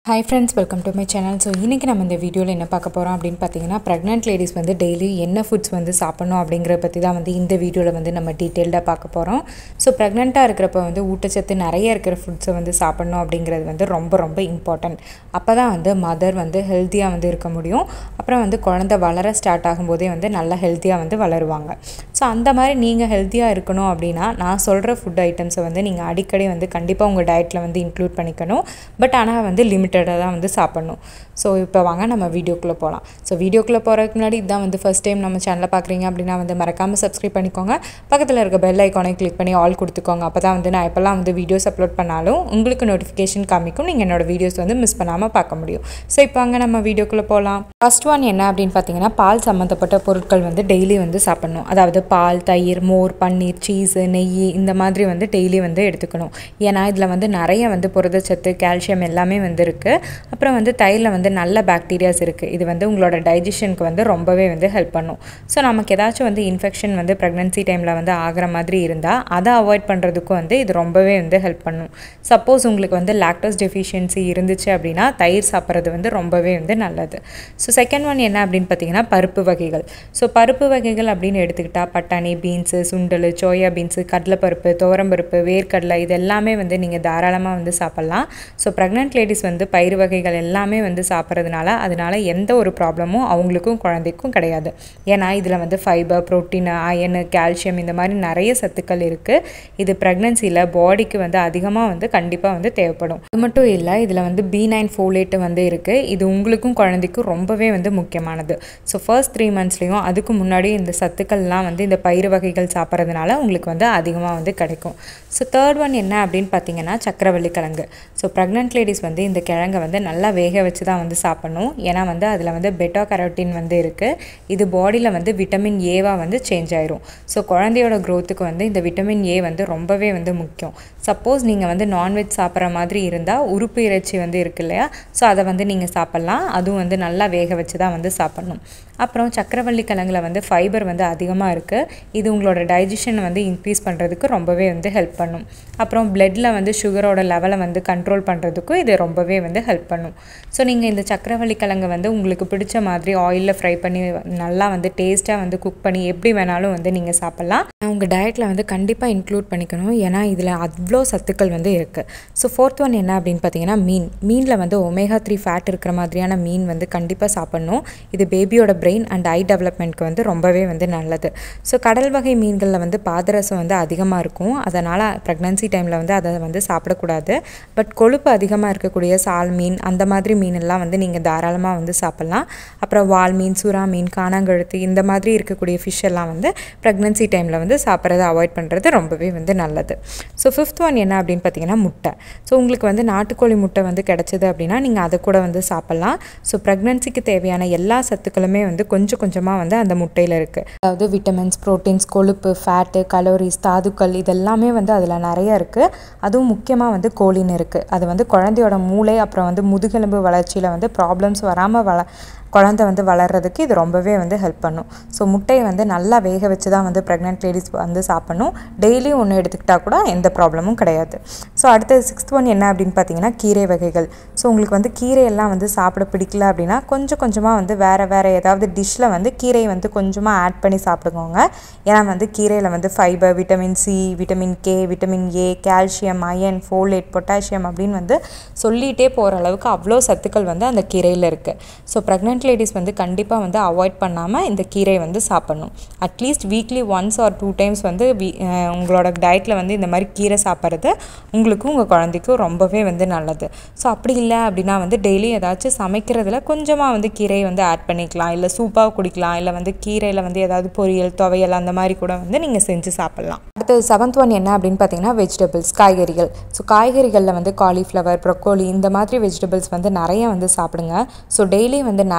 Hi friends, welcome to my channel. So இன்னைக்கு நம்ம இந்த வீடியோல என்ன பார்க்க போறோம் அப்படினு பாத்தீங்கன்னா pregnant ladies வந்து டெய்லி என்ன ஃபுட்ஸ் வந்து சாப்பிடணும் அப்படிங்கறத பத்தி தான் வந்து இந்த வீடியோல வந்து நம்ம டீடைலா பார்க்க போறோம். So pregnant-ஆ இருக்கறப்ப வந்து ஊட்டச்சத்து நிறைய இருக்கிற ஃபுட்ஸ் வந்து சாப்பிடணும் அப்படிங்கிறது வந்து ரொம்ப இம்பார்ட்டன்ட். அப்பதான் வந்து மதர் வந்து ஹெல்தியா வந்து இருக்க முடியும். அப்புறம் வந்து குழந்தை வளர ஸ்டார்ட் ஆகும்போதே வந்து நல்ல ஹெல்தியா வந்து வளருவாங்க. So அந்த மாதிரி நீங்க ஹெல்தியா இருக்கணும் அப்படினா நான் சொல்ற ஃபுட் ஐட்டம்ஸ் வந்து நீங்க அடிக்கடி வந்து கண்டிப்பா உங்க டயட்ல வந்து இன்க்ளூட் பண்ணிக்கணும். பட் ஆனா வந்து தான் வந்து சாப்பிடணும். ஸோ இப்போ வாங்க நம்ம வீடியோக்குள்ளே போகலாம். ஸோ வீடியோக்குள்ளே போகிறதுக்கு முன்னாடி இதான் வந்து ஃபர்ஸ்ட் டைம் நம்ம சேனலை பார்க்குறீங்க அப்படின்னா வந்து மறக்காமல் சப்ஸ்கிரைப் பண்ணிக்கோங்க. பக்கத்தில் இருக்க பெல் ஐக்கானை கிளிக் பண்ணி ஆல் கொடுத்துக்கோங்க. அப்போ தான் வந்து நான் எப்போல்லாம் வந்து வீடியோஸ் அப்லோட் பண்ணாலும் உங்களுக்கு நோட்டிஃபிகேஷன் காமிக்கும். நீங்கள் என்னோடய வீடியோஸ் வந்து மிஸ் பண்ணாமல் பார்க்க முடியும். ஸோ இப்போ வாங்க நம்ம வீடியோக்குள்ளே போகலாம். ஃபர்ஸ்ட் ஒன் என்ன அப்படின்னு பார்த்தீங்கன்னா பால் சம்மந்தப்பட்ட பொருட்கள் வந்து டெய்லி வந்து சாப்பிடணும். அதாவது பால், தயிர், மோர், பன்னீர், சீஸு, நெய் இந்த மாதிரி வந்து டெய்லி வந்து எடுத்துக்கணும். ஏன்னா இதில் வந்து நிறைய வந்து புரதச்சத்து, கால்சியம் எல்லாமே வந்து இருக்குது. அப்புறம் வந்து தயிரில் வந்து நல்ல பாக்டீரியாஸ் இருக்குது. இது வந்து உங்களோட டைஜஷனுக்கு வந்து ரொம்பவே வந்து ஹெல்ப் பண்ணும். ஸோ நமக்கு ஏதாச்சும் வந்து இன்ஃபெக்ஷன் வந்து ப்ரெக்னன்சி டைமில் வந்து ஆகிற மாதிரி இருந்தால் அதை அவாய்ட் பண்ணுறதுக்கும் வந்து இது ரொம்பவே வந்து ஹெல்ப் பண்ணும். சப்போஸ் உங்களுக்கு வந்து லாக்டோஸ் டெஃபிஷியன்சி இருந்துச்சு அப்படின்னா தயிர் சாப்பிட்றது வந்து ரொம்பவே வந்து நல்லது. ஸோ செகண்ட் ஒன் என்ன அப்படின்னு பார்த்தீங்கன்னா பருப்பு வகைகள். ஸோ பருப்பு வகைகள் அப்படின்னு எடுத்துக்கிட்டால் பட்டாணி, பீன்ஸு, சுண்டல், சோயா பீன்ஸு, கடலைப்பருப்பு, துவரம்பருப்பு, வேர்க்கடலை இது எல்லாமே வந்து நீங்கள் தாராளமாக வந்து சாப்பிட்லாம். ஸோ ப்ரெக்னென்ட் லேடிஸ் வந்து பயிறு வகைகள் எல்லாமே வந்து சாப்பிட்றதுனால அதனால எந்த ஒரு ப்ராப்ளமும் அவங்களுக்கும் குழந்தைக்கும் கிடையாது. ஏன்னா இதில் வந்து ஃபைபர், புரோட்டீன், அயனு, கால்சியம் இந்த மாதிரி நிறைய சத்துக்கள் இருக்குது. இது ப்ரெக்னன்சியில் பாடிக்கு வந்து அதிகமாக வந்து கண்டிப்பாக வந்து தேவைப்படும். அது மட்டும் இல்லை, இதில் வந்து B9 ஃபோலேட்டு வந்து இருக்குது. இது உங்களுக்கும் குழந்தைக்கும் ரொம்பவே வந்து முக்கியமானது. ஸோ ஃபர்ஸ்ட் 3 மந்த்ஸ்லேயும் அதுக்கு முன்னாடி இந்த சத்துக்கள்லாம் வந்து இந்த பயிறு வகைகள் சாப்பிட்றதுனால உங்களுக்கு வந்து அதிகமாக வந்து கிடைக்கும். ஸோ தேர்ட் ஒன் என்ன அப்படின்னு பார்த்தீங்கன்னா சக்கரவள்ளி கிழங்கு. ஸோ ப்ரெக்னென்ட் லேடிஸ் வந்து இந்த கிழங்கை வந்து நல்லா வேக வச்சு தான் வந்து சாப்பிடணும். ஏன்னா வந்து அதில் வந்து பெட்டா கரோட்டின் வந்து இருக்குது. இது பாடியில் வந்து விட்டமின் ஏவாக வந்து சேஞ்ச் ஆயிரும். ஸோ குழந்தையோட க்ரோத்துக்கு வந்து இந்த விட்டமின் ஏ வந்து ரொம்பவே வந்து முக்கியம். சப்போஸ் நீங்கள் வந்து நான்வெஜ் சாப்பிட்ற மாதிரி இருந்தால் உறுப்பு இறைச்சி வந்து இருக்கு இல்லையா, ஸோ அதை வந்து நீங்கள் சாப்பிட்லாம். அதுவும் வந்து நல்லா வேக வச்சு தான் வந்து சாப்பிட்ணும். அப்புறம் சக்கரவள்ளி கிழங்குல வந்து ஃபைபர் வந்து அதிகமாக இருக்குது. இது உங்களோட டைஜஷனை வந்து இன்க்ரீஸ் பண்ணுறதுக்கு ரொம்பவே வந்து ஹெல்ப் பண்ணும். அப்புறம் பிளட்டில் வந்து சுகரோட லெவலை வந்து கண்ட்ரோல் பண்ணுறதுக்கும் இது ரொம்பவே வந்து ஹெல்ப் பண்ணும். ஸோ நீங்கள் இந்த சக்கரவள்ளி கிழங்கு வந்து உங்களுக்கு பிடிச்ச மாதிரி ஆயிலில் ஃப்ரை பண்ணி நல்லா வந்து டேஸ்ட்டாக வந்து குக் பண்ணி எப்படி வேணாலும் வந்து நீங்கள் சாப்பிட்லாம். உங்கள் டயட்டில் வந்து கண்டிப்பாக இன்க்ளூட் பண்ணிக்கணும். ஏன்னா இதில் அவ்வளோ சத்துக்கள் வந்து இருக்குது. ஸோ ஃபோர்த் ஒன் என்ன அப்படின்னு பார்த்தீங்கன்னா மீனில் வந்து ஒமேகா 3 ஃபேட் இருக்கிற மாதிரியான மீன் வந்து கண்டிப்பாக சாப்பிட்ணும். இது பேபியோட பிரெயின் அண்ட் ஐ டெவலப்மெண்ட்க்கு வந்து ரொம்பவே வந்து நல்லது. ஸோ கடல் வகை மீன்களில் வந்து பாதரசம் வந்து அதிகமாக இருக்கும். அதனால் ப்ரெக்னன்சி டைமில் வந்து அதை வந்து சாப்பிடக்கூடாது. பட் கொழுப்பு அதிகமாக இருக்கக்கூடிய சால் மீன் அந்த மாதிரி மீனெல்லாம் வந்து நீங்கள் தாராளமாக வந்து சாப்பிட்லாம். அப்புறம் வால் மீன், சுறா மீன், காணாங்கழுத்து இந்த மாதிரி இருக்கக்கூடிய ஃபிஷ் எல்லாம் வந்து ப்ரெக்னன்சி டைமில் வந்து சாப்பிட்றத அவாய்ட் பண்ணுறது ரொம்பவே வந்து நல்லது. ஸோ ஃபிஃப்த் ஒன் என்ன அப்படின்னு பார்த்தீங்கன்னா முட்டை. ஸோ உங்களுக்கு வந்து நாட்டுக்கோழி முட்டை வந்து கிடச்சிது அப்படின்னா நீங்கள் அதை கூட வந்து சாப்பிட்லாம். ஸோ ப்ரெக்னன்சிக்கு தேவையான எல்லா சத்துக்களுமே வந்து கொஞ்சம் கொஞ்சமாக வந்து அந்த முட்டையில் இருக்குது. அதாவது விட்டமின்ஸ், ப்ரோட்டீன்ஸ், கொழுப்பு, ஃபேட்டு, கலோரிஸ், தாதுக்கள் இதெல்லாமே வந்து அதில் நிறைய இருக்குது. அதுவும் முக்கியமாக வந்து கோலின் இருக்குது. அது வந்து குழந்தையோட மூளை அப்புறம் வந்து முதுகெலும்பு வளர்ச்சியில் வந்து ப்ராப்ளம்ஸ் வராமல் குழந்தை வந்து வளர்கிறதுக்கு இது ரொம்பவே வந்து ஹெல்ப் பண்ணும். ஸோ முட்டையை வந்து நல்லா வேக வச்சு தான் வந்து ப்ரெக்னென்ட் லேடிஸ் வந்து சாப்பிடணும். டெய்லி ஒன்று எடுத்துக்கிட்டால் கூட எந்த ப்ராப்ளமும் கிடையாது. ஸோ அடுத்தது சிக்ஸ்த் ஒன் என்ன அப்படின்னு பார்த்தீங்கன்னா கீரை வகைகள். ஸோ உங்களுக்கு வந்து கீரையெல்லாம் வந்து சாப்பிட பிடிக்கல அப்படின்னா கொஞ்சமாக வந்து வேறு ஏதாவது டிஷ்ஷில் வந்து கீரையை வந்து கொஞ்சமாக ஆட் பண்ணி சாப்பிடுங்க. ஏன்னா வந்து கீரையில் வந்து fibre, vitamin C, vitamin K, vitamin A, calcium, iron, folate, potassium அப்படின்னு வந்து சொல்லிகிட்டே போகிற அளவுக்கு அவ்வளோ சத்துக்கள் வந்து அந்த கீரையில் இருக்குது. ஸோ ப்ரெக்னென்ட் லேடிஸ் வந்து கண்டிப்பாக வந்து அவாய்ட் பண்ணாமல் இந்த கீரையை வந்து சாப்பிடணும். அட்லீஸ்ட் வீக்லி 1 or 2 times வந்து உங்களோட டயட்டில் வந்து இந்த மாதிரி கீரை சாப்பிட்றது உங்களுக்கும் உங்கள் குழந்தைக்கும் ரொம்பவே வந்து நல்லது. ஸோ அப்படி இல்லை அப்படின்னா வந்து டெய்லி ஏதாச்சும் சமைக்கிறதுல கொஞ்சமாக வந்து கீரையை வந்து ஆட் பண்ணிக்கலாம். இல்லை சூப்பாக குடிக்கலாம். இல்லை வந்து கீரையில் வந்து ஏதாவது பொரியல், துவையல் அந்த மாதிரி கூட வந்து நீங்கள் செஞ்சு சாப்பிட்லாம். அடுத்தது 7th ஒன் என்ன அப்படின்னு பார்த்தீங்கன்னா வெஜிடபிள்ஸ், காய்கறிகள். ஸோ காய்கறிகளில் வந்து காலிஃப்ளவர், ப்ரொக்கோலி இந்த மாதிரி வெஜிடபிள்ஸ் வந்து நிறைய வந்து சாப்பிடுங்க. ஸோ டெய்லி வந்து நிறைய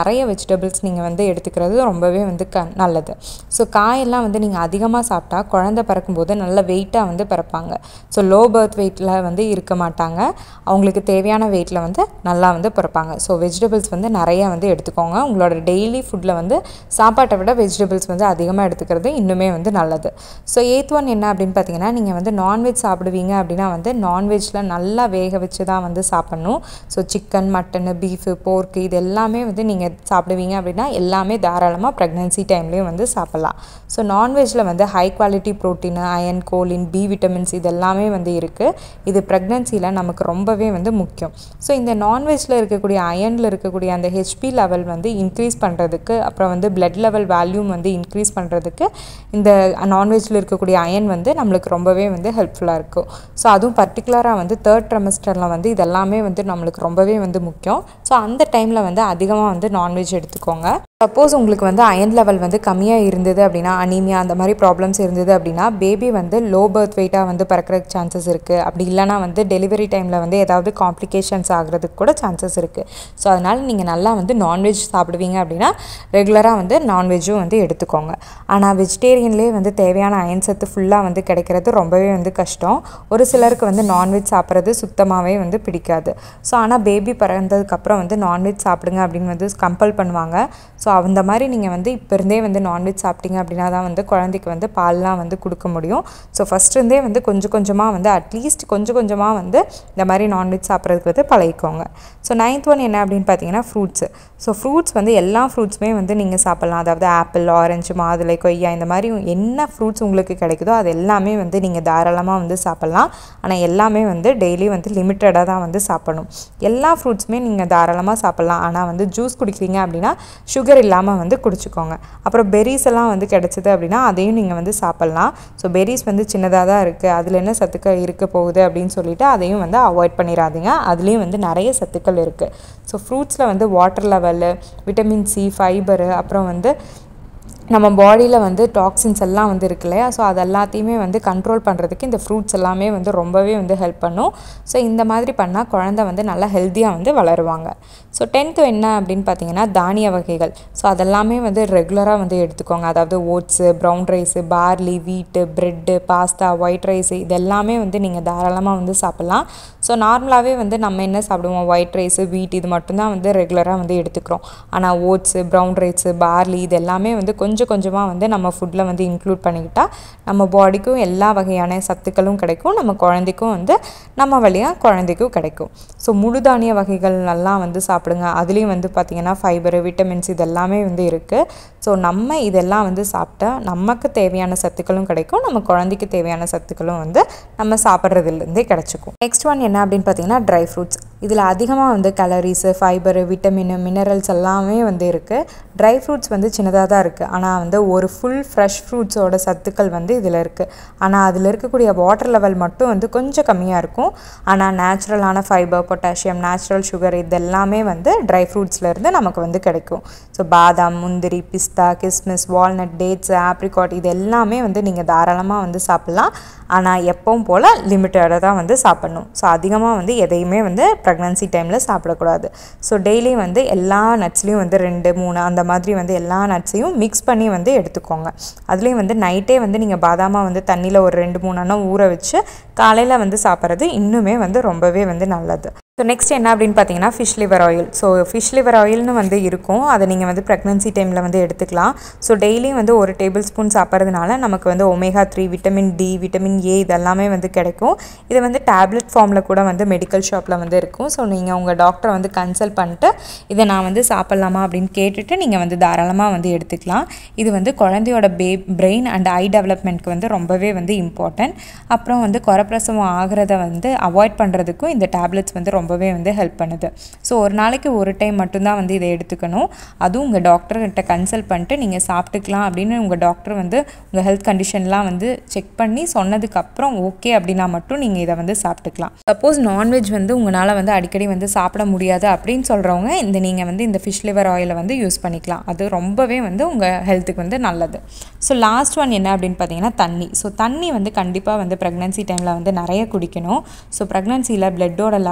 நிறைய வெஜிடபிள்ஸ் நீங்கள் வந்து எடுத்துக்கிறது ரொம்பவே வந்து நல்லது. ஸோ காயெல்லாம் வந்து நீங்கள் அதிகமாக சாப்பிட்டா குழந்தை பிறக்கும்போது நல்ல வெயிட்டாக வந்து பிறப்பாங்க. ஸோ லோ பர்த் வெயிட்டில் வந்து இருக்க மாட்டாங்க, அவங்களுக்கு தேவையான வெயிட்டில் வந்து நல்லா வந்து பிறப்பாங்க. ஸோ வெஜிடபிள்ஸ் வந்து நிறையா வந்து எடுத்துக்கோங்க. உங்களோட டெய்லி ஃபுட்டில் வந்து சாப்பாட்டை விட வெஜிடபிள்ஸ் வந்து அதிகமாக எடுத்துக்கிறது இன்னுமே வந்து நல்லது. ஸோ 8th ஒன் என்ன அப்படின்னு பார்த்தீங்கன்னா, நீங்கள் வந்து நான்வெஜ் சாப்பிடுவீங்க அப்படின்னா வந்து நான்வெஜ்ஜில் நல்லா வேக வச்சு தான் வந்து சாப்பிட்ணும். So chicken, mutton, beef, pork இது எல்லாமே வந்து நீங்கள் சாப்பிடுவீங்க அப்படின்னா எல்லாமே தாராளமாக ப்ரெக்னென்சி டைம்லேயும் வந்து சாப்பிட்லாம். ஸோ நான்வெஜ்ஜில் வந்து high quality protein, iron, choline, B vitamins இது எல்லாமே வந்து இருக்குது. இது ப்ரெக்னென்சியில் நமக்கு ரொம்பவே வந்து முக்கியம். ஸோ இந்த நான்வெஜ்ஜில் இருக்கக்கூடிய அயனில் இருக்கக்கூடிய அந்த ஹெச்பி லெவல் வந்து இன்க்ரீஸ் பண்ணுறதுக்கு, அப்புறம் வந்து பிளட் லெவல் வேல்யூம் வந்து இன்க்ரீஸ் பண்ணுறதுக்கு இந்த நான்வெஜ்ஜில் இருக்கக்கூடிய அயன் வந்து நம்மளுக்கு ரொம்பவே வந்து ஹெல்ப்ஃபுல்லாக இருக்கும். ஸோ அதுவும் பர்டிகுலராக வந்து 3rd ட்ரைமஸ்டரில் வந்து இதெல்லாமே வந்து நம்மளுக்கு ரொம்பவே வந்து முக்கியம். ஸோ அந்த டைமில் வந்து அதிகமாக வந்து நான்வெஜ் எடுத்துக்கோங்க. சப்போஸ் உங்களுக்கு வந்து அயன் லெவல் வந்து கம்மியாக இருந்தது அப்படின்னா, அனீமியா அந்த மாதிரி ப்ராப்ளம்ஸ் இருந்தது அப்படின்னா பேபி வந்து லோ பர்த் வெயிட்டாக வந்து பிறக்கிறதுக்கு சான்சஸ் இருக்குது. அப்படி இல்லைனா வந்து டெலிவரி டைமில் வந்து ஏதாவது காம்ப்ளிகேஷன்ஸ் ஆகிறதுக்கு கூட சான்சஸ் இருக்குது. ஸோ அதனால் நீங்கள் நல்லா வந்து நான்வெஜ் சாப்பிடுவீங்க அப்படின்னா ரெகுலராக வந்து நான்வெஜ்ஜும் வந்து எடுத்துக்கோங்க. ஆனால் வெஜிடேரியன்லேயே வந்து தேவையான அயன் சத்து ஃபுல்லாக வந்து கிடைக்கிறது ரொம்பவே வந்து கஷ்டம். ஒரு சிலருக்கு வந்து நான்வெஜ் சாப்பிட்றது சுத்தமாகவே வந்து பிடிக்காது. ஸோ ஆனால் பேபி பிறந்ததுக்கப்புறம் வந்து நான்வெஜ் சாப்பிடுங்க அப்படின்னு வந்து கம்பல் பண்ணுவாங்க. ஸோ அந்த மாதிரி நீங்கள் வந்து இப்போ இருந்தே வந்து நான்வெஜ் சாப்பிட்டீங்க அப்படின்னா தான் வந்து குழந்தைக்கு வந்து பால்லாம் வந்து கொடுக்க முடியும். ஸோ ஃபஸ்ட்டுருந்தே வந்து கொஞ்சம் கொஞ்சமாக வந்து அட்லீஸ்ட் கொஞ்சம் கொஞ்சமாக வந்து இந்த மாதிரி நான்வெஜ் சாப்பிட்றதுக்கு வந்து பழகிக்கோங்க. ஸோ 9th ஒன் என்ன அப்படின்னு பார்த்தீங்கன்னா ஃப்ரூட்ஸு. ஸோ ஃப்ரூட்ஸ் வந்து எல்லா ஃப்ரூட்ஸுமே வந்து நீங்கள் சாப்பிட்லாம். அதாவது ஆப்பிள், ஆரஞ்சு, மாதுளை, கொய்யா இந்த மாதிரி என்ன ஃப்ரூட்ஸ் உங்களுக்கு கிடைக்குதோ அது எல்லாமே வந்து நீங்கள் தாராளமாக வந்து சாப்பிட்லாம். ஆனால் எல்லாமே வந்து டெய்லி வந்து லிமிட்டடாக தான் வந்து சாப்பிடணும். எல்லா ஃப்ரூட்ஸுமே நீங்கள் தாராளமாக சாப்பிட்லாம். ஆனால் வந்து ஜூஸ் குடிக்கிறீங்க அப்படின்னா சுகர் இல்லாமல் வந்து குடிச்சிக்கோங்க. அப்புறம் பெரிஸ் எல்லாம் வந்து கிடச்சிது அப்படின்னா அதையும் நீங்கள் வந்து சாப்பிட்லாம். ஸோ பெரிஸ் வந்து சின்னதாக தான் இருக்குது, அதில் என்ன சத்துக்கள் இருக்க போகுது அப்படின்னு சொல்லிட்டு அதையும் வந்து அவாய்ட் பண்ணிடாதீங்க. அதுலேயும் வந்து நிறைய சத்துக்கள் இருக்குது. ஸோ ஃப்ரூட்ஸில் வந்து water level, vitamin C, fibre, அப்புறம் வந்து நம்ம பாடியில் வந்து டாக்ஸின்ஸ் எல்லாம் வந்து இருக்கு இல்லையா, ஸோ அது எல்லாத்தையுமே வந்து கண்ட்ரோல் பண்ணுறதுக்கு இந்த ஃப்ரூட்ஸ் எல்லாமே வந்து ரொம்பவே வந்து ஹெல்ப் பண்ணும். ஸோ இந்த மாதிரி பண்ணால் குழந்தை வந்து நல்லா ஹெல்த்தியாக வந்து வளருவாங்க. ஸோ 10th என்ன அப்படின்னு பார்த்தீங்கன்னா தானிய வகைகள். ஸோ அதெல்லாமே வந்து ரெகுலராக வந்து எடுத்துக்கோங்க. அதாவது oats, brown rice, barley, wheat, bread, pasta, white rice இது எல்லாமே வந்து நீங்கள் தாராளமாக வந்து சாப்பிட்லாம். ஸோ நார்மலாகவே வந்து நம்ம என்ன சாப்பிடுவோம், ஒயிட் ரைஸு, வீட் இது மட்டும்தான் வந்து ரெகுலராக வந்து எடுத்துக்கிறோம். ஆனால் ஓட்ஸு, ப்ரௌன் ரைஸு, பார்லி இது எல்லாமே வந்து கொஞ்சம் கொஞ்சமாக வந்து நம்ம ஃபுட்டில் வந்து இன்க்ளூட் பண்ணிக்கிட்டால் நம்ம பாடிக்கும் எல்லா வகையான சத்துக்களும் கிடைக்கும், நம்ம குழந்தைக்கும் வந்து நம்ம வழியாக குழந்தைக்கும் கிடைக்கும். ஸோ முழு தானிய வகைகள் நல்லா வந்து சாப்பிடுங்க. அதுலேயும் வந்து பார்த்திங்கன்னா ஃபைபரு, விட்டமின்ஸ் இது எல்லாமே வந்து இருக்குது. ஸோ நம்ம இதெல்லாம் வந்து சாப்பிட்டா நமக்கு தேவையான சத்துக்களும் கிடைக்கும், நம்ம குழந்தைக்கு தேவையான சத்துக்களும் வந்து நம்ம சாப்பிட்றதுலேருந்தே கிடச்சிக்கும். நெக்ஸ்ட் ஒன் என்ன அப்படின்னு பார்த்தீங்கன்னா ட்ரை ஃப்ரூட்ஸ். இதில் அதிகமாக வந்து கலரிஸு, ஃபைபரு, விட்டமின், மினரல்ஸ் எல்லாமே வந்து இருக்குது. ட்ரை ஃப்ரூட்ஸ் வந்து சின்னதாக தான் இருக்குது, ஆனால் வந்து ஒரு ஃபுல் ஃப்ரெஷ் ஃப்ரூட்ஸோட சத்துக்கள் வந்து இதில் இருக்குது. ஆனால் அதில் இருக்கக்கூடிய வாட்டர் லெவல் மட்டும் வந்து கொஞ்சம் கம்மியாக இருக்கும். ஆனால் நேச்சுரலான ஃபைபர், பொட்டாசியம், நேச்சுரல் சுகர் இதெல்லாமே வந்து ட்ரை ஃப்ரூட்ஸ்லேருந்து நமக்கு வந்து கிடைக்கும். ஸோ பாதாம், முந்திரி, பிஸ்தா, கிஸ்மிஸ், வால்நட், டேட்ஸ், ஆப்ரிகாட் இது எல்லாமே வந்து நீங்கள் தாராளமாக வந்து சாப்பிட்லாம். ஆனால் எப்பவும் போல் லிமிட்டடாக தான் வந்து சாப்பிட்ணும். ஸோ அதிகமாக வந்து எதையுமே வந்து ப்ரெக்னன்சி டைமில் சாப்பிடக்கூடாது. ஸோ டெய்லி வந்து எல்லா நட்ஸ்லேயும் வந்து 2, 3 அந்த மாதிரி வந்து எல்லா நட்ஸையும் மிக்ஸ் பண்ணி வந்து எடுத்துக்கோங்க. அதுலேயும் வந்து நைட்டே வந்து நீங்கள் பாதாமாக வந்து தண்ணியில் ஒரு 2-3 அண்ணம் ஊற வச்சு காலையில் வந்து சாப்பிட்றது இன்னுமே வந்து ரொம்பவே வந்து நல்லது. ஸோ நெக்ஸ்ட் என்ன அப்படின்னு பார்த்தீங்கன்னா fish liver oil. So fish liver ஆயில்னு வந்து இருக்கும், அதை நீங்கள் வந்து ப்ரெக்னன்சி டைமில் வந்து எடுத்துக்கலாம். ஸோ டெய்லியும் வந்து 1 டேபிள் ஸ்பூன் சாப்பிட்றதுனால நமக்கு வந்து omega 3, vitamin D, vitamin A இதெல்லாமே வந்து கிடைக்கும். இது வந்து டேப்லெட் ஃபார்மில் கூட வந்து மெடிக்கல் ஷாப்பில் வந்து இருக்கும். ஸோ நீங்கள் உங்கள் டாக்டரை வந்து கன்சல்ட் பண்ணிட்டு இதை நான் வந்து சாப்பிட்லாமா அப்படின்னு கேட்டுட்டு நீங்கள் வந்து தாராளமாக வந்து எடுத்துக்கலாம். இது வந்து குழந்தையோட பிரெயின் அண்ட் ஐ டெவலப்மெண்ட்க்கு வந்து ரொம்பவே வந்து இம்பார்ட்டன்ட். அப்புறம் வந்து குறப்பிரசவம் ஆகிறத வந்து அவாய்ட் பண்ணுறதுக்கும் இந்த டேப்லெட்ஸ் வந்து ரொம்பவே வந்து ஹெல்ப் பண்ணுது. ஸோ ஒரு நாளைக்கு ஒரு டைம் மட்டும்தான் வந்து இதை எடுத்துக்கணும். அதுவும் உங்கள் டாக்டர்கிட்ட கன்சல்ட் பண்ணிட்டு நீங்கள் சாப்பிட்டுக்கலாம் அப்படின்னு உங்கள் டாக்டர் வந்து உங்கள் ஹெல்த் கண்டிஷன்லாம் வந்து செக் பண்ணி சொன்னதுக்கப்புறம் ஓகே அப்படின்னா மட்டும் நீங்கள் இதை வந்து சாப்பிட்டுக்கலாம். சப்போஸ் நான்வெஜ் வந்து உங்களால் வந்து அடிக்கடி வந்து சாப்பிட முடியாது அப்படின்னு சொல்கிறவங்க நீங்கள் வந்து இந்த ஃபிஷ் லிவர் ஆயிலை வந்து யூஸ் பண்ணிக்கலாம். அது ரொம்பவே வந்து உங்கள் ஹெல்த்துக்கு வந்து நல்லது. ஸோ லாஸ்ட் ஒன் என்ன அப்படின்னு பார்த்தீங்கன்னா தண்ணி. ஸோ தண்ணி வந்து கண்டிப்பாக வந்து ப்ரெக்னன்சி டைமில் வந்து நிறைய குடிக்கணும். ஸோ ப்ரெக்னன்சியில் பிளட்டோட லெவல் வந்து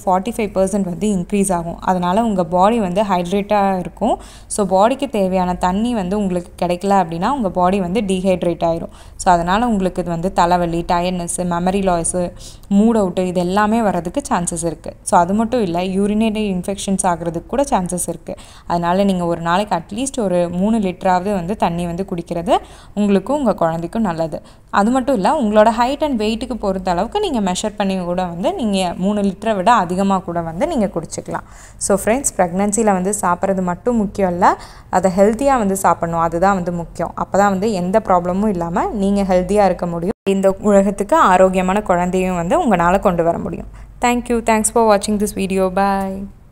45% வந்து இன்க்ரீஸ் ஆகும். அதனால் உங்கள் பாடி வந்து ஹைட்ரேட்டாக இருக்கும். ஸோ பாடிக்கு தேவையான தண்ணி வந்து உங்களுக்கு கிடைக்கல அப்படின்னா உங்கள் பாடி வந்து டீஹைட்ரேட் ஆயிரும். ஸோ அதனால் உங்களுக்கு இது வந்து தலைவலி, tiredness, memory loss, mood out இது எல்லாமே வரதுக்கு சான்சஸ் இருக்குது. ஸோ அது மட்டும் இல்லை, யூரினரி இன்ஃபெக்ஷன்ஸ் ஆகிறதுக்கு கூட சான்சஸ் இருக்குது. அதனால் நீங்கள் ஒரு நாளைக்கு அட்லீஸ்ட் ஒரு 3 லிட்டராவது வந்து தண்ணி வந்து குடிக்கிறது உங்களுக்கும் உங்கள் குழந்தைக்கும் நல்லது. அது மட்டும் இல்லை, உங்களோட ஹைட் அண்ட் வெயிட்டுக்கு பொறுத்த அளவுக்கு நீங்கள் மெஷர் பண்ணி கூட வந்து நீங்கள் 3 லிட்டரை விட அதிகமாக கூட வந்து நீங்கள் குடிச்சிக்கலாம். ஸோ ஃப்ரெண்ட்ஸ், ப்ரெக்னன்சியில் வந்து சாப்பிட்றது மட்டும் முக்கியம் இல்லை, அதை ஹெல்த்தியாக வந்து சாப்பிட்ணும். அதுதான் வந்து முக்கியம். அப்போ தான் வந்து எந்த ப்ராப்ளமும் இல்லாமல் நீங்கள் ஹெல்த்தியாக இருக்க முடியும். இந்த உலகத்துக்கு ஆரோக்கியமான குழந்தையும் வந்து உங்களால் கொண்டு வர முடியும். தேங்க்யூ. தேங்க்ஸ் ஃபார் வாட்சிங் திஸ் வீடியோ. பாய்.